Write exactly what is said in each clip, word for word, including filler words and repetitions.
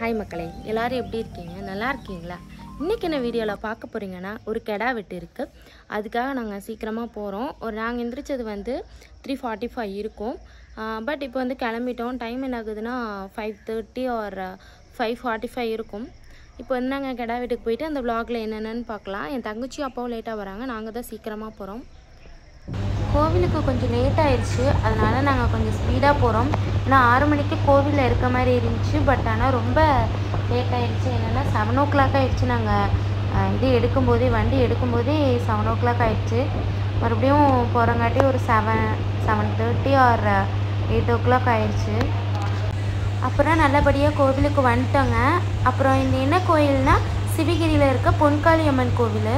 Hi மக்களே, எல்லோரும் எப்படி இருக்கீங்க? நல்லா இருக்கீங்களா? இன்றைக்கி என்ன வீடியோவில் பார்க்க போகிறீங்கன்னா, ஒரு கெடா வெட்டு இருக்குது. அதுக்காக நாங்கள் சீக்கிரமாக போகிறோம். ஒரு நாங்கள் எந்திரிச்சது வந்து த்ரீ ஃபார்ட்டி ஃபைவ் இருக்கும். பட் இப்போ வந்து கிளம்பிட்டோம். டைம் என்ன ஆகுதுன்னா five thirty or five forty five இருக்கும். இப்போ வந்து நாங்கள் கெடா வீட்டுக்கு போயிட்டு அந்த விளாகில் என்னென்னு பார்க்கலாம். என் தங்கச்சி அப்பாவும் லேட்டாக வராங்க. நாங்கள் தான் சீக்கிரமாக போகிறோம். கோவிலுக்கு கொஞ்சம் லேட் ஆயிடுச்சு, அதனால் நாங்கள் கொஞ்சம் ஸ்பீடாக போகிறோம். ஏன்னா ஆறு மணிக்கு கோவிலில் இருக்க மாதிரி இருந்துச்சு. பட் ஆனால் ரொம்ப லேட் ஆகிடுச்சு. என்னென்னா செவன் ஓ கிளாக் ஆகிடுச்சு. நாங்கள் இது எடுக்கும்போதே வண்டி எடுக்கும்போதே செவன் ஓ கிளாக் ஆகிடுச்சு. மறுபடியும் போகிறங்காட்டி ஒரு seven seven thirty or eight o'clock ஆகிடுச்சு. அப்புறம் நல்லபடியாக கோவிலுக்கு வந்துட்டோங்க. அப்புறம் இந்த என்ன கோயில்னால் சிவகிரியில் இருக்க பொன்காளி அம்மன் கோவில்.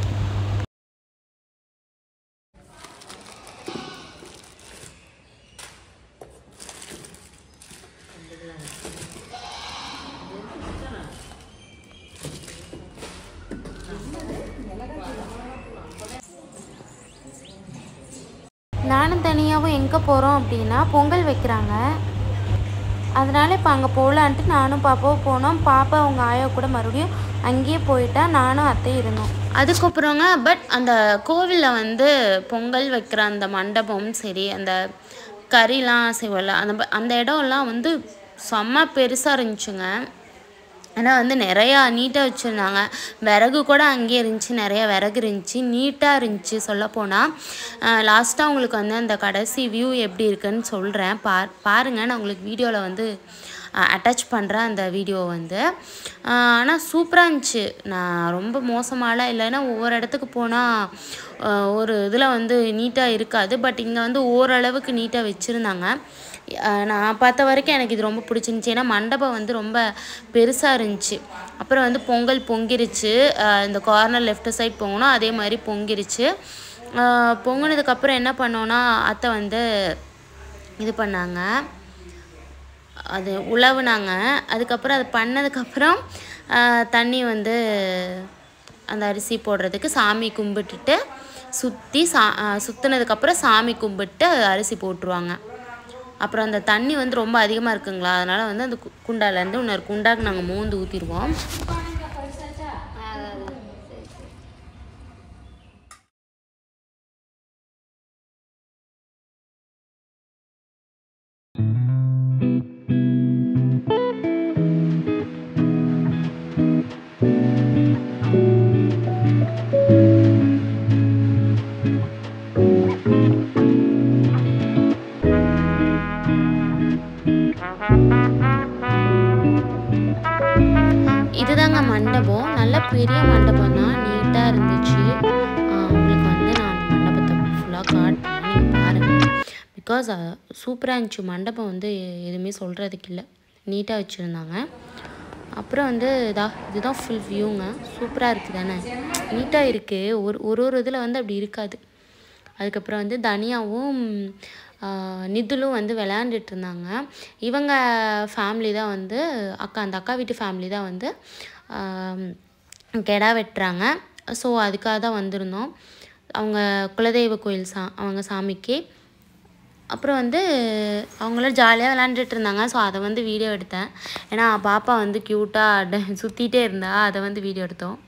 நானும் தனியாகவும் எங்கே போகிறோம் அப்படின்னா பொங்கல் வைக்கிறாங்க. அதனால் இப்போ அங்கே போகலான்ட்டு நானும் பாப்பாவும் போனோம். பாப்பா அவங்க ஆயா கூட மறுபடியும் அங்கேயே போயிட்டா. நானும் அத்தையும் இருந்தோம். அதுக்கப்புறங்க பட் அந்த கோவிலில் வந்து பொங்கல் வைக்கிற அந்த மண்டபம் சரி, அந்த கறிலாம் செய்வோம்ல, அந்த அந்த இடம்லாம் வந்து செம்ம பெருசாக இருந்துச்சுங்க. ஏன்னா வந்து நிறையா நீட்டாக வச்சுருந்தாங்க. விறகு கூட அங்கேயே இருந்துச்சு, நிறையா விறகு இருந்துச்சு, நீட்டாக இருந்துச்சு. சொல்லப்போனால் லாஸ்ட்டாக உங்களுக்கு வந்து அந்த கடைசி வியூ எப்படி இருக்குன்னு சொல்கிறேன். பா பாருங்கள் நான் உங்களுக்கு வீடியோவில் வந்து அட்டாச் பண்ணுறேன் அந்த வீடியோ வந்து. ஆனால் சூப்பராக இருந்துச்சு. நான் ரொம்ப மோசமாலாம் இல்லைன்னா ஒவ்வொரு இடத்துக்கு போனால் ஒரு இதில் வந்து நீட்டாக இருக்காது. பட் இங்கே வந்து ஓரளவுக்கு நீட்டாக வச்சுருந்தாங்க. நான் பார்த்த வரைக்கும் எனக்கு இது ரொம்ப பிடிச்சிருந்துச்சி. ஏன்னா மண்டபம் வந்து ரொம்ப பெருசாக இருந்துச்சு. அப்புறம் வந்து பொங்கல் பொங்கிருச்சு. இந்த கார்னர் லெஃப்ட் சைட் பொங்கணும், அதே மாதிரி பொங்கிருச்சு. பொங்கினதுக்கப்புறம் என்ன பண்ணோன்னா அத்தை வந்து இது பண்ணாங்க, அது உழவுனாங்க. அதுக்கப்புறம் அது பண்ணதுக்கப்புறம் தண்ணி வந்து அந்த அரிசி போடுறதுக்கு சாமி கும்பிட்டுட்டு சுற்றி சா சுற்றினதுக்கப்புறம் சாமி கும்பிட்டு அரிசி போட்டுருவாங்க. அப்புறம் அந்த தண்ணி வந்து ரொம்ப அதிகமாக இருக்குங்களா, அதனால் வந்து அந்த குண்டாலேருந்து இன்னொரு குண்டாக்கு நாங்கள் மோந்து ஊற்றிடுவோம். இதுதாங்க மண்டபம். நல்ல பெரிய மண்டபம் தான், நீட்டாக இருந்துச்சு. உங்களுக்கு வந்து நான் அந்த மண்டபத்தை ஃபுல்லாக காட்டுறேன், நீங்கள் பாருங்கள். பிகாஸ் சூப்பராக இருந்துச்சு மண்டபம். வந்து எதுவுமே சொல்கிறதுக்கு இல்லை, நீட்டாக வச்சுருந்தாங்க. அப்புறம் வந்து இதா இதுதான் ஃபுல் வியூங்க. சூப்பராக இருக்குது தானே, நீட்டாக இருக்குது. ஒரு ஒரு ஒரு இதில் வந்து அப்படி இருக்காது. அதுக்கப்புறம் வந்து தனியாகவும் நிதுலும் வந்து விளையாண்டுட்டு இருந்தாங்க. இவங்க ஃபேமிலி தான் வந்து அக்கா அந்த அக்கா வீட்டு ஃபேமிலி தான் வந்து கெடா வெட்டுறாங்க. ஸோ அதுக்காக தான் வந்திருந்தோம். அவங்க குலதெய்வ கோயில் சா அவங்க சாமிக்கு. அப்புறம் வந்து அவங்களும் ஜாலியாக விளையாண்டுட்டு இருந்தாங்க. ஸோ அதை வந்து வீடியோ எடுத்தேன். ஏன்னா பாப்பா வந்து க்யூட்டாக சுற்றிகிட்டே இருந்தா, அதை வந்து வீடியோ எடுத்தோம்.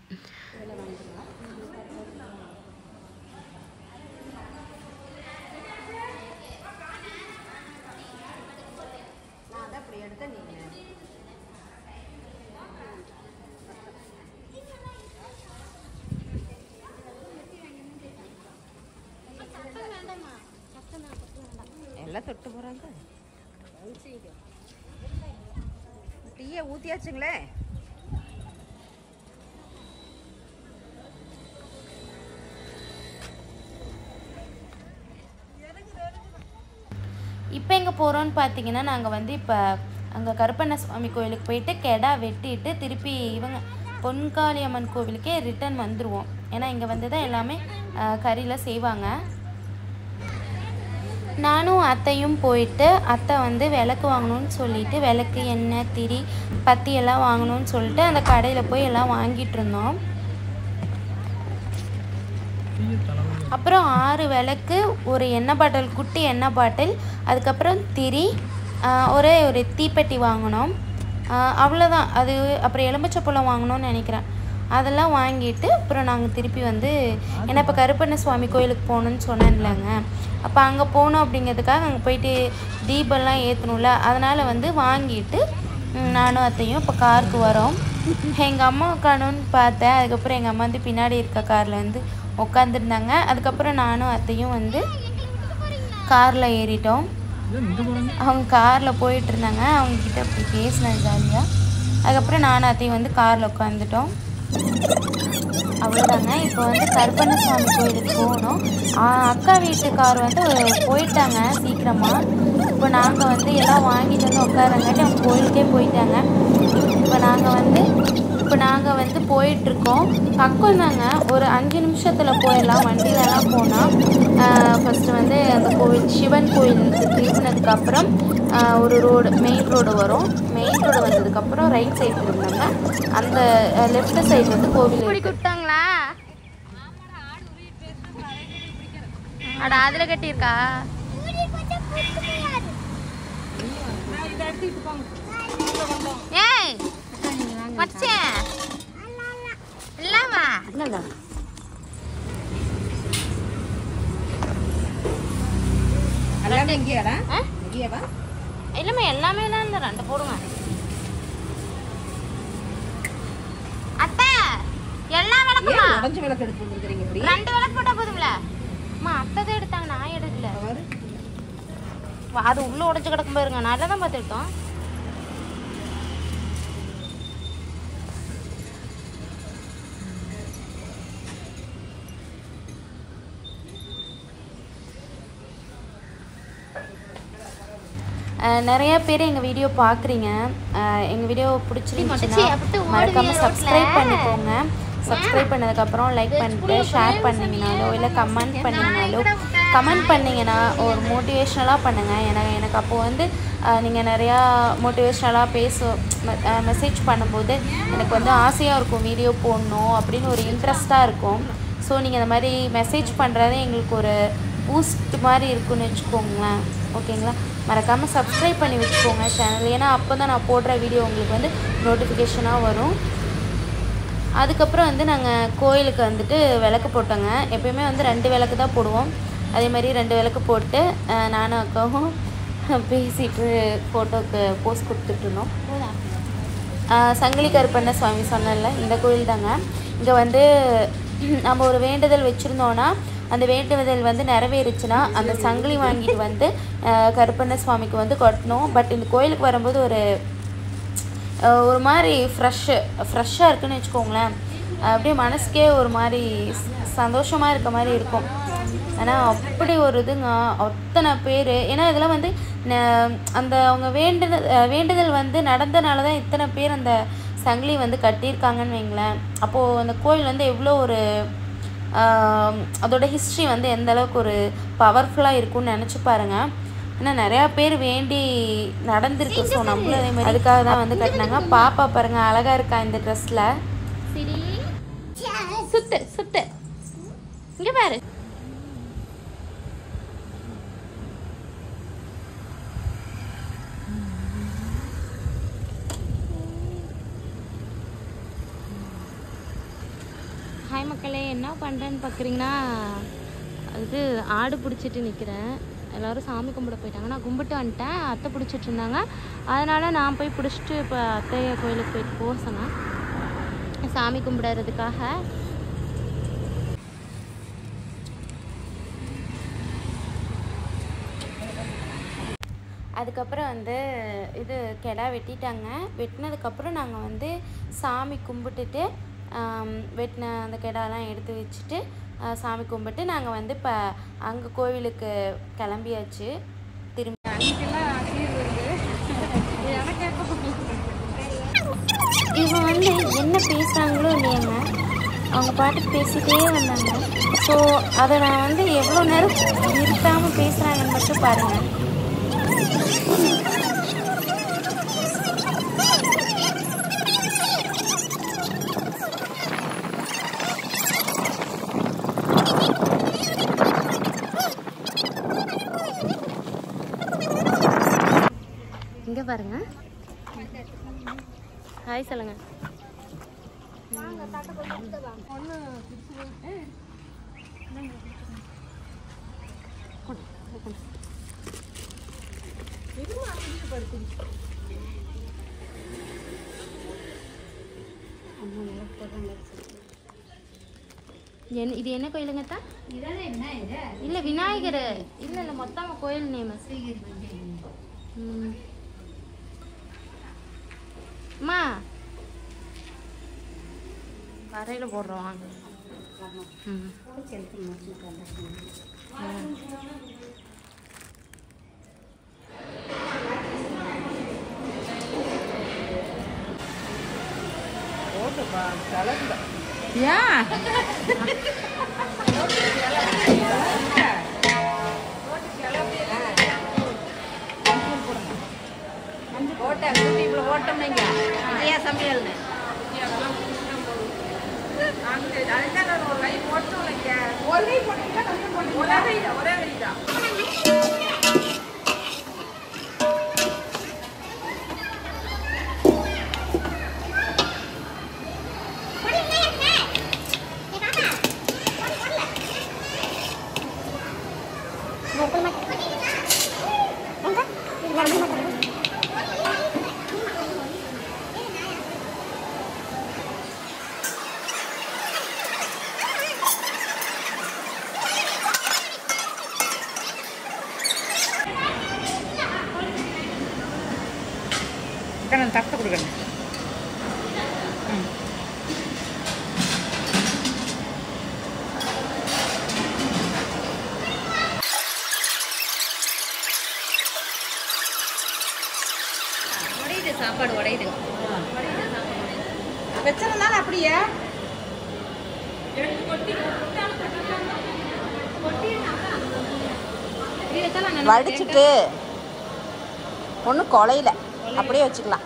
எல்லாம் தொட்டு போகிறாங்க. டீயை ஊற்றியாச்சுங்களே. இப்போ எங்கே போகிறோன்னு பார்த்தீங்கன்னா, நாங்கள் வந்து இப்போ அங்கே கருப்பண்ண சுவாமி கோவிலுக்கு போயிட்டு கெடா வெட்டிட்டு திருப்பி இவங்க பொன்காளி அம்மன் கோவிலுக்கே ரிட்டன் வந்துடுவோம். ஏன்னா இங்கே வந்து தான் எல்லாமே கறியில் செய்வாங்க. நானும் அத்தையும் போயிட்டு அத்தை வந்து விளக்கு வாங்கணும்னு சொல்லிட்டு விளக்கு, எண்ணெய், திரி, பத்தி எல்லாம் வாங்கணும்னு சொல்லிட்டு அந்த கடையில் போய் எல்லாம் வாங்கிட்டு இருந்தோம். அப்புறம் ஆறு விளக்கு, ஒரு எண்ணெய் பாட்டில், குட்டி எண்ணெய் பாட்டில், அதுக்கப்புறம் திரி, ஒரே ஒரு தீப்பெட்டி வாங்கினோம். அவ்வளோதான். அது அப்புறம் எலுமிச்சப்பழம் வாங்கணும்னு நினைக்கிறேன். அதெல்லாம் வாங்கிட்டு அப்புறம் நாங்கள் திருப்பி வந்து ஏன்னா இப்போ கருப்பண்ண சுவாமி கோயிலுக்கு போகணுன்னு சொன்னேன்லங்க, அப்போ அங்கே போகணும் அப்படிங்கிறதுக்காக அங்கே போயிட்டு தீபம்லாம் ஏற்றணும்ல, அதனால் வந்து வாங்கிட்டு நானும் அத்தையும் இப்போ காருக்கு வரோம். எங்கள் அம்மா உட்காணுன்னு பார்த்தேன். அதுக்கப்புறம் எங்கள் அம்மா வந்து பின்னாடி இருக்க காரில் வந்து உட்காந்துருந்தாங்க. அதுக்கப்புறம் நானும் அத்தையும் வந்து காரில் ஏறிட்டோம். அவங்க காரில் போயிட்டு இருந்தாங்க. அவங்கக்கிட்ட அப்படி பேசினேன் ஜாலியாக. அதுக்கப்புறம் நானும் அத்தையும் வந்து காரில் உட்காந்துட்டோம். அவ்வளோதாங்க. இப்போ வந்து கருப்பண்ண சுவாமி கோயிலுக்கு போகணும். அக்கா வீட்டுக்கார் வந்து போயிட்டாங்க சீக்கிரமாக. இப்போ நாங்கள் வந்து எல்லாம் வாங்கிட்டு வந்து உட்காரங்காட்டி அவங்க கோயிலுக்கே போயிட்டாங்க. இப்போ நாங்கள் வந்து இப்போ நாங்கள் வந்து போயிட்டுருக்கோம். பக்கம் தாங்க, ஒரு அஞ்சு நிமிஷத்தில் போயிடலாம். வண்டியிலலாம் போனால் ஃபஸ்ட்டு வந்து அந்த கோவில் சிவன் கோயிலுக்கு திரும்பினதுக்கப்புறம் ஒரு ரோடு மெயின் ரோடு வரும். மெயின் ரோடு வந்ததுக்கப்புறம் ரைட் சைடு இருந்தாங்க, அந்த லெஃப்ட் சைடு வந்து கோவில் கொடுத்தாங்களா. அட அதில் கட்டியிருக்கா. ஏய் மச்சான் இல்லவா இல்ல எல்லாமே இங்கேயாடா? இங்கேவா? இல்லம்மா எல்லாமே தான் இந்த ரெண்டு போடுங்க. அத்தை எல்லா விளக்குமா? உடைஞ்ச விளக்கு எடுத்து வந்துருக்கீங்க. இப்படி ரெண்டு விளக்கு போட்டா போதும்ல? அம்மா அத்தை தான் எடுத்தாங்க, நான் எடுக்கல. அது உள்ள உடைஞ்சு கிடக்கும் பாருங்க, நல்லா தான் பார்த்துக்கிட்டோம். நிறைய பேர் எங்கள் வீடியோ பார்க்குறீங்க. எங்கள் வீடியோ பிடிச்சிருந்துச்சுன்னா மறக்காமல் சப்ஸ்கிரைப் பண்ணிக்கோங்க. சப்ஸ்கிரைப் பண்ணதுக்கப்புறம் லைக் பண்ணிட்டு ஷேர் பண்ணிங்கனாலோ இல்லை கமெண்ட் பண்ணிங்கனாலோ, கமெண்ட் பண்ணிங்கன்னா ஒரு மோட்டிவேஷ்னலாக பண்ணுங்கள். எனக்கு எனக்கு அப்போது வந்து நீங்கள் நிறையா மோட்டிவேஷ்னலாக பேச மெசேஜ் பண்ணும்போது எனக்கு வந்து ஆசையாக இருக்கும் வீடியோ போடணும் அப்படின்னு ஒரு இன்ட்ரெஸ்ட்டாக இருக்கும். ஸோ நீங்கள் இந்த மாதிரி மெசேஜ் பண்ணுறது எங்களுக்கு ஒரு பூஸ்ட் மாதிரி இருக்குன்னு வச்சுக்கோங்களேன். ஓகேங்களா? மறக்காமல் சப்ஸ்கிரைப் பண்ணி வச்சுக்கோங்க சேனல். ஏன்னா அப்போ தான் நான் போடுற வீடியோ உங்களுக்கு வந்து நோட்டிஃபிகேஷனாக வரும். அதுக்கப்புறம் வந்து நாங்கள் கோயிலுக்கு வந்துட்டு விளக்கு போட்டோங்க. எப்போயுமே வந்து ரெண்டு விளக்கு தான் போடுவோம். அதே மாதிரி ரெண்டு விளக்கு போட்டு நானும் அக்காவும் பேசிட்டு ஃபோட்டோவுக்கு போஸ்ட் கொடுத்துட்ருந்தோம். சங்கிலி கருப்பண்ண சுவாமி சொன்னல இந்த கோயில் தாங்க. இங்கே வந்து நம்ம ஒரு வேண்டுதல் வச்சுருந்தோன்னா அந்த வேண்டுதல் வந்து நிறைவேறுச்சுன்னா அந்த சங்கிலி வாங்கிட்டு வந்து கருப்பண்ண சுவாமிக்கு வந்து கொட்டணும். பட் இந்த கோயிலுக்கு வரும்போது ஒரு ஒரு மாதிரி ஃப்ரெஷ்ஷு ஃப்ரெஷ்ஷாக இருக்குதுன்னு வச்சுக்கோங்களேன். அப்படியே மனசுக்கே ஒரு மாதிரி சந்தோஷமாக இருக்க மாதிரி இருக்கும். ஆனால் அப்படி ஒரு இதுங்க, அத்தனை பேர். ஏன்னா இதெல்லாம் வந்து அந்த அவங்க வேண்டுதல் வேண்டுதல் வந்து நடந்தனால தான் இத்தனை பேர் அந்த சங்கிலி வந்து கட்டியிருக்காங்கன்னு வைங்களேன். அப்போது அந்த கோயில் வந்து எவ்வளோ ஒரு அதோட ஹிஸ்ட்ரி வந்து எந்த அளவுக்கு ஒரு பவர்ஃபுல்லாக இருக்கும்னு நினச்சி பாருங்கள். ஏன்னா நிறையா பேர் வேண்டி நடந்துருக்கு. ஸோ நம்மளும் அதே மாதிரி அதுக்காக தான் வந்து கட்டினாங்க. பாப்பா பாருங்கள் அழகாக இருக்கா இந்த ட்ரெஸ்ஸில். சரி சுத்து சுத்து இங்கே பாரு. ஹாய் மக்களே, என்ன பண்ணுறேன்னு பார்க்குறீங்கன்னா, இது ஆடு பிடிச்சிட்டு நிற்கிறேன். எல்லோரும் சாமி கும்பிட போயிட்டாங்க. நான் கும்பிட்டு வந்துட்டேன். அத்தை பிடிச்சிட்டு இருந்தாங்க. அதனால் நான் போய் பிடிச்சிட்டு இப்போ அத்தைய கோயிலுக்கு போயிட்டு போக சொன்னேன் சாமி கும்பிடுறதுக்காக. அதுக்கப்புறம் வந்து இது கெடா வெட்டிட்டாங்க. வெட்டினதுக்கப்புறம் நாங்கள் வந்து சாமி கும்பிட்டுட்டு வெட்டின அந்த கெடாலாம் எடுத்து வச்சுட்டு சாமி கும்பிட்டு நாங்கள் வந்து இப்போ அங்கே கோவிலுக்கு கிளம்பியாச்சு. திரும்பி இவங்க வந்து என்ன பேசுகிறாங்களோ இல்லையாங்க, அவங்க பாட்டுக்கு பேசிகிட்டே வந்தாங்க. ஸோ அதை நான் வந்து எவ்வளோ நேரம் நிறுத்தாமல் பேசுகிறாங்கன்னு மட்டும் பாருங்கள். இங்கே பாருங்க, ஹாய் சொல்லுங்க. என்ன இது என்ன கோயிலுங்கத்தா? இல்லை விநாயகர் இல்லை இல்லை மொத்தம் கோயில் நேம். ம் அம்மா கரையில் போடுறோம் வாங்க. ம் ஓட்ட யூடியூப்ல ஓட்டம் நீங்க இதே சமையல்னு ஒரு லைவ் போட்டோம் ஒரு லைவ் போட்டீங்கன்னா ஒரே ஒரே தான். கண்ணன் தட்டை கொடுக்கணும். உடையுது சாப்பாடு உடையுது வச்சதுனால அப்படியே வடிச்சிட்டு ஒன்றும் கொலையில அப்படியே வச்சுக்கலாம்.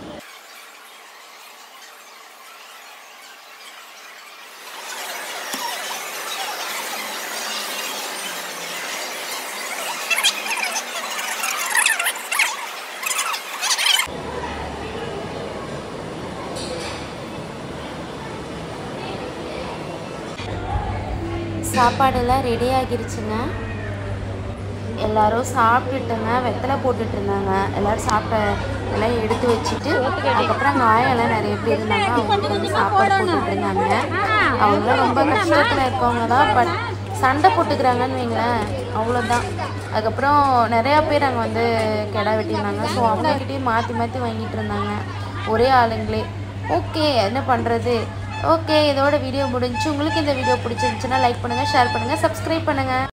சாப்பாடெல்லாம் ரெடி ஆகிருச்சுங்க. எல்லோரும் சாப்பிட்டுட்டுங்க வெத்தலை போட்டுட்டு இருந்தாங்க. எல்லோரும் சாப்பிட்ட எல்லாம் எடுத்து வச்சுட்டு அதுக்கப்புறம் அங்கே ஆயெல்லாம் நிறைய பேர் இருந்தாங்க. அவங்களுக்கு வந்து சாப்பாடு போட்டுட்டு இருந்தாங்க. அவங்களாம் ரொம்ப கஷ்டத்தில் இருக்கவங்க தான். பட் சண்டை போட்டுக்கிறாங்கன்னு வைங்களேன், அவ்வளோதான். அதுக்கப்புறம் நிறையா பேர் அங்கே வந்து கிடா வெட்டியிருந்தாங்க. ஸோ அவங்கக்கிட்டேயும் மாற்றி மாற்றி வாங்கிட்டு இருந்தாங்க ஒரே ஆளுங்களே. ஓகே என்ன பண்ணுறது. ஓகே இதோட வீடியோ முடிஞ்சு. உங்களுக்கு இந்த வீடியோ பிடிச்சிருந்துச்சுன்னா லைக் பண்ணுங்கள், ஷேர் பண்ணுங்கள், சப்ஸ்கிரைப் பண்ணுங்கள்.